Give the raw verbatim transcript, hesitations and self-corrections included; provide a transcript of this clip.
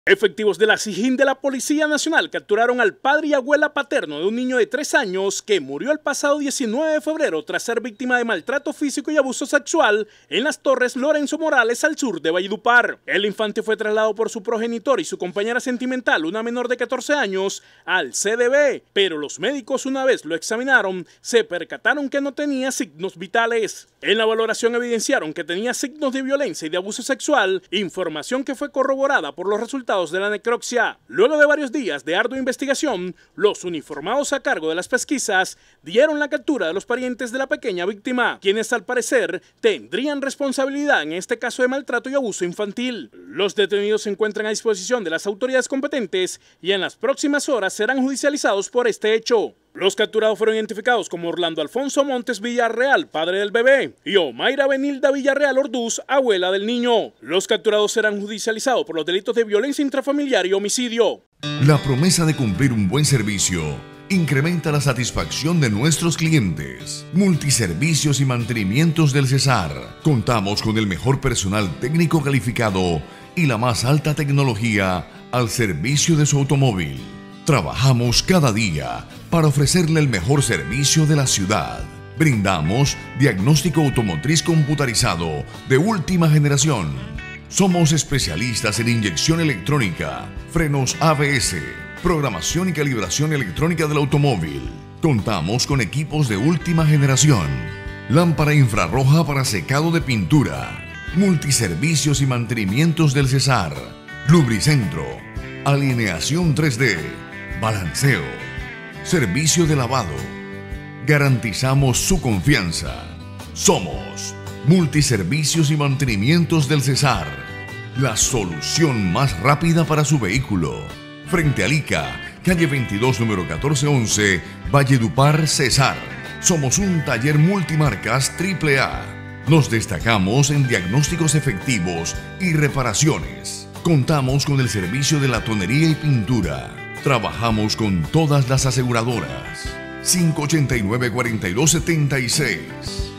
Efectivos de la SIJIN de la Policía Nacional capturaron al padre y abuela paterno de un niño de tres años que murió el pasado diecinueve de febrero tras ser víctima de maltrato físico y abuso sexual en las Torres Lorenzo Morales al sur de Valledupar. El infante fue trasladado por su progenitor y su compañera sentimental, una menor de catorce años, al C D B, pero los médicos, una vez lo examinaron, se percataron que no tenía signos vitales. En la valoración evidenciaron que tenía signos de violencia y de abuso sexual, información que fue corroborada por los resultados de la necropsia. Luego de varios días de ardua investigación, los uniformados a cargo de las pesquisas dieron la captura de los parientes de la pequeña víctima, quienes al parecer tendrían responsabilidad en este caso de maltrato y abuso infantil. Los detenidos se encuentran a disposición de las autoridades competentes y en las próximas horas serán judicializados por este hecho. Los capturados fueron identificados como Orlando Alfonso Montes Villarreal, padre del bebé, y Omaira Benilda Villarreal Orduz, abuela del niño. Los capturados serán judicializados por los delitos de violencia intrafamiliar y homicidio. La promesa de cumplir un buen servicio incrementa la satisfacción de nuestros clientes. Multiservicios y mantenimientos del Cesar. Contamos con el mejor personal técnico calificado y la más alta tecnología al servicio de su automóvil. Trabajamos cada día para ofrecerle el mejor servicio de la ciudad. Brindamos diagnóstico automotriz computarizado de última generación. Somos especialistas en inyección electrónica, frenos A B S, programación y calibración electrónica del automóvil. Contamos con equipos de última generación. Lámpara infrarroja para secado de pintura. Multiservicios y mantenimientos del Cesar. Lubricentro. Alineación tres D. Balanceo. Servicio de lavado. Garantizamos su confianza. Somos Multiservicios y Mantenimientos del Cesar. La solución más rápida para su vehículo. Frente al ICA, calle veintidós, número catorce once, Valledupar, Cesar. Somos un taller multimarcas triple A. Nos destacamos en diagnósticos efectivos y reparaciones. Contamos con el servicio de latonería y pintura. Trabajamos con todas las aseguradoras. cinco ochenta y nueve, cuarenta y dos setenta y seis.